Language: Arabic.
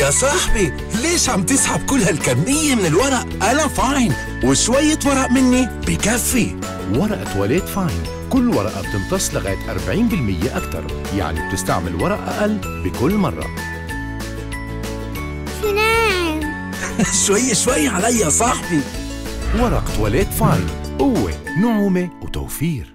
يا صاحبي ليش عم تسحب كل هالكمية من الورق؟ أنا فاين وشوية ورق مني بكفي. ورقة تواليت فاين، كل ورقة بتمتص لغاية 40% أكتر، يعني بتستعمل ورق أقل بكل مرة. نعم. شوي علي يا صاحبي. ورق تواليت فاين، قوة، نعومة وتوفير.